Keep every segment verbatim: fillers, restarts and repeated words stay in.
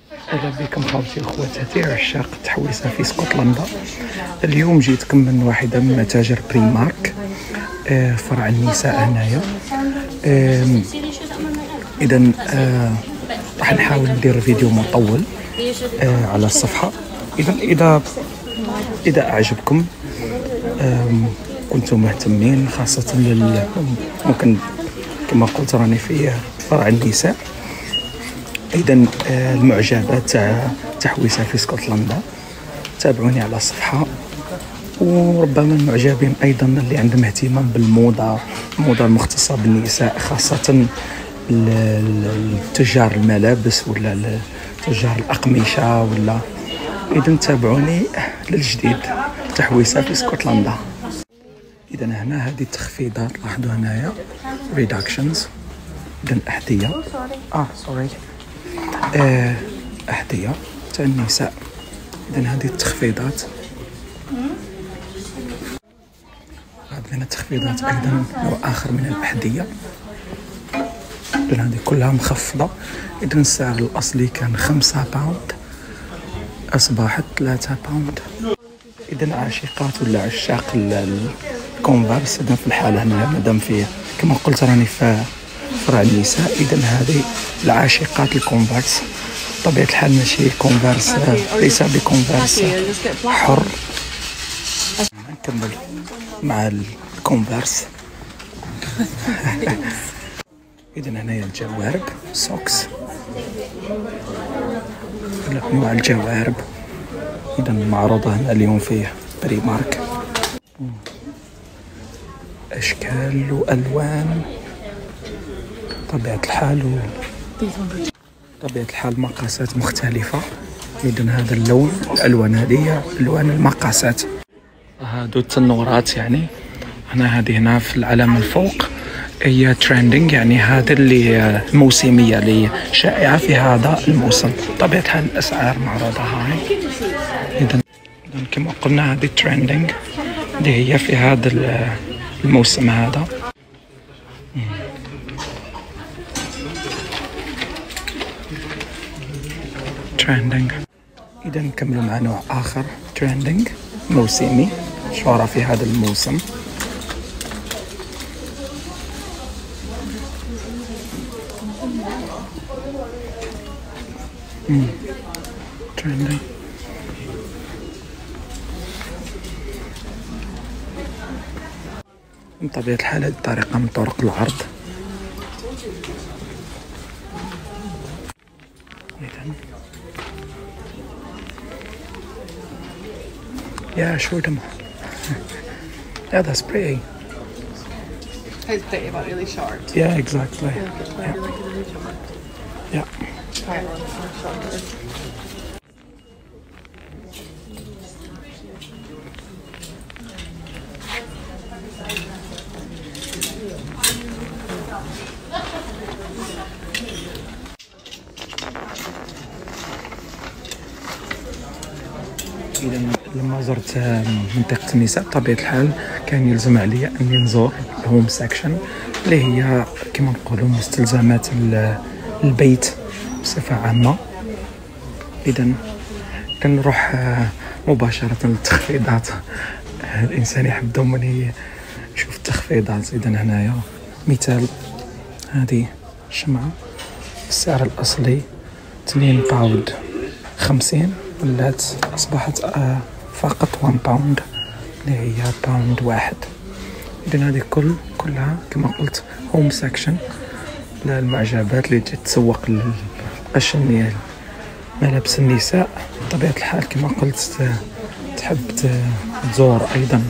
اهلا بكم خوتي وخواتاتي عشاق التحويسه في اسكتلندا. اليوم جيتكم من واحده من متاجر بريمارك آه فرع النساء هنايا. آه اذا آه راح نحاول ندير فيديو مطول آه على الصفحه. اذا اذا اذا اعجبكم آه كنتم مهتمين خاصه لل ممكن كما قلت راني في فرع النساء. اذا المعجبات تاع تحويسه في اسكتلندا تابعوني على الصفحه، وربما المعجبين ايضا اللي عندهم اهتمام بالموضه، الموضه المختصه بالنساء، خاصه تجار الملابس ولا تجار الاقمشه ولا. اذا تابعوني للجديد تحويسه في اسكتلندا. اذا هنا هذه التخفيضات، لاحظوا هنايا ريدكشنز. اذا احذيه اه سوري آه احذيه تاع النساء. اذا هذه التخفيضات، عندنا تخفيضات ايضا نوع اخر من الاحذيه. اذا هذه كلها مخفضه. اذا السعر الاصلي كان خمسة باوند اصبحت ثلاثة باوند. اذا عاشقات ولا عشاق الكونفرس، اذا في الحاله هنا مادام فيه كما قلت راني في فرع النساء، اذا هذه العاشقات الكونفرس. بطبيعه الحال ماشي كونفرس، ليس بكونفرس حر. نكمل مع الكونفرس. اذا هنايا الجوارب سوكس، انواع الجوارب. اذا معروضه هنا اليوم فيه بريمارك، اشكال والوان طبيعه الحال و طبيعه الحال مقاسات مختلفه. اذا هذا اللون، الالوان هذه الوان المقاسات. هادو التنورات يعني هنا، هذه هنا في العلامه الفوق هي تريندينج، يعني هذا اللي موسميه اللي شائعه في هذا الموسم. طبيعه الحال الاسعار معروضه هاي. اذا كما قلنا هذه تريندينج اللي هي في هذا الموسم هذا. تريندينج. اذا نكملوا مع نوع اخر تريندينج موسمي شهرة في هذا الموسم. امم تريندينج. بطبيعة الحال هذه الطريقة من طرق العرض. Yeah, show them. Yeah, that's pretty. It's pretty, but really short. Yeah, exactly. Yeah. Yeah. إذا لما زرت منطقة النساء بطبيعة الحال كان يلزم عليا أني نزور الهوم سيكشن اللي هي كما نقولوا مستلزمات البيت بصفة عامة. إذا كنروح مباشرة للتخفيضات. الإنسان يحب دوما يشوف التخفيضات. إذا هنايا مثال، هذه الشمعة السعر الأصلي اثنين باوند خمسين، ولات أصبحت آه فقط واحد باوند اللي هي باوند واحد. إذن هذه كل كلها كما قلت هوم سيكشن للمعجبات اللي تتسوق للقشن ملابس النساء. بطبيعة الحال كما قلت تحب تزور أيضا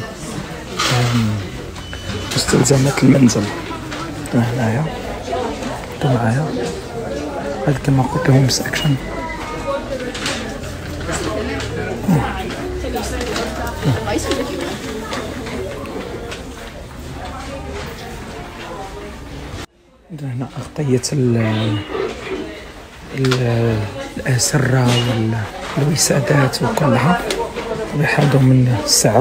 مستلزمات المنزل. هنايا معايا هذا كما قلت هوم سيكشن. هنا أغطية الأسرة والوسادات وكلها بحاجة من السعر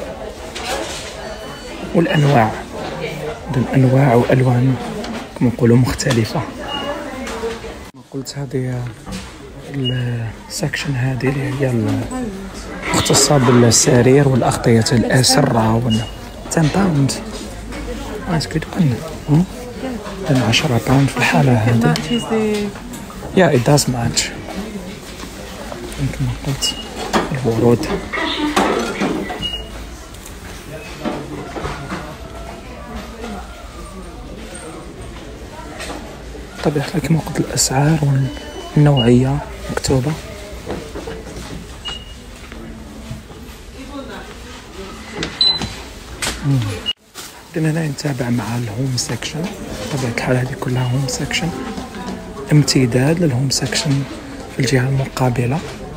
والأنواع. أنواع وألوان كما نقولوا مختلفة. قلت هذه السكشن هذه اللي هي المختصة بالسرير والأغطية الأسرة وال عشرة باوند. That's good one. Hmm? عشرة باوند في الحالة هذه. Yeah, it does match. كما قلت الورود. طبعا كما قلت الأسعار والنوعية مكتوبة. إذن هنا نتابع مع الهوم سيكشن. طبعا الحال هذه كلها هوم سيكشن، امتداد للهوم سيكشن في الجهة المقابلة.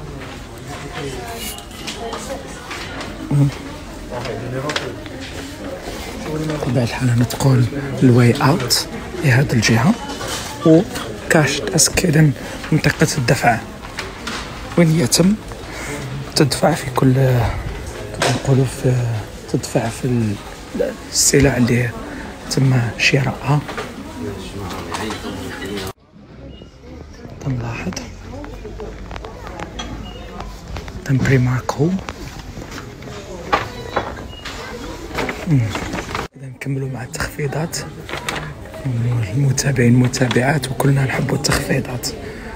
طبعا الحال ندخل الواي اوت لهذه الجهة، وكاش ديسك إذن منطقة الدفع وين يتم تدفع في كل نقولوا في تدفع في السلع اللي تم شرائها. تنلاحظ تم بريمارك هوم. إذا نكملوا مع التخفيضات، المتابعين المتابعات وكلنا نحبوا التخفيضات.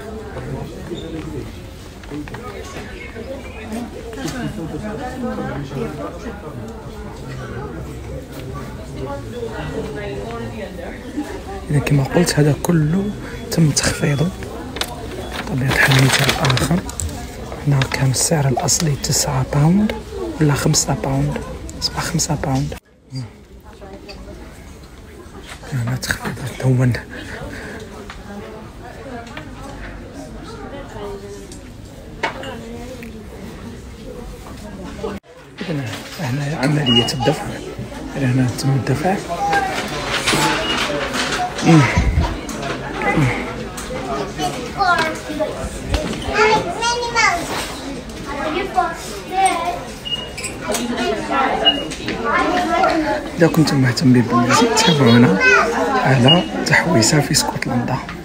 إذا كما قلت هذا كله تم تخفيضه. طبيعة الحال مثال آخر، هنا كان السعر الأصلي تسعة باوند ولا خمسة باوند، أصبح خمسة باوند. هنا تخفيضات هون. إذن هنا عملية الدفع، هنا تم الدفع. مم. مم. إذا كنتم مهتمين بالمزيد تابعونا على تحويسة في اسكتلندا.